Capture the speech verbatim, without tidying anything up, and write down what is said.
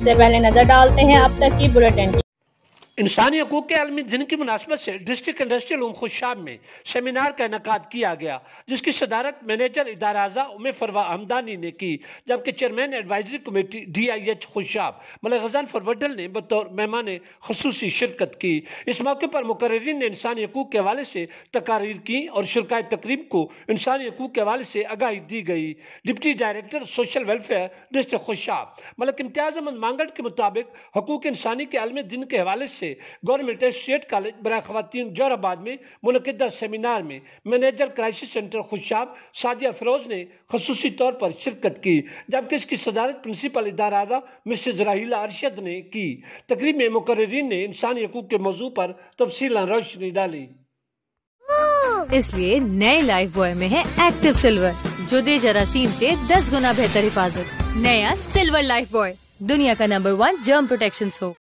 سے پہلے نظر ڈالتے ہیں اب تک کی بلیٹن کی۔ انسانی حقوق کے عالمی دن کی مناسبت سے ڈسٹرکٹ انڈسٹریل ہوم خوشاب میں سیمینار کا انعقاد کیا گیا، جس کی صدارت مینیجر ادارہ اعضاء ام فروہ حمدانی نے کی، جبکہ chairman advisory committee D I H Khushab Malik Ghazal فروڈل نے بطور مہمان خصوصی شرکت کی۔ اس موقع پر مقررین نے انسانی حقوق کے حوالے سے تقاریر کی اور شرکائے تقریب کو انسانی حقوق کے حوالے سے آگاہی دی گئی۔ Deputy director social welfare district Khushab Malik Imtiaz Ahmad مانگڑ کے مطابق حقوق انسانی کے عالمی دن کے حوالے سے گورنمنٹ اسٹیٹ کالج برائے خواتین جوہر آباد میں منعقدہ سیمینار میں manager crisis centre Khushab Sadia Feroz نے خصوصی طور پر شرکت کی، جبکہ اس کی صدارت پرنسپل ادارہ اعضاء مسز راحیلہ ارشد نے کی۔ تقریب میں مقررین نے انسانی حقوق کے موضوع پر تفصیلاً روشنی ڈالی۔ اس لیے نئے لائف بوائے میں ہے ایکٹیو سلور، جو دے جراثیم سے دس گنا بہتر حفاظت۔ نیا سلور لائف بوائے، دنیا کا number one germ protection soup.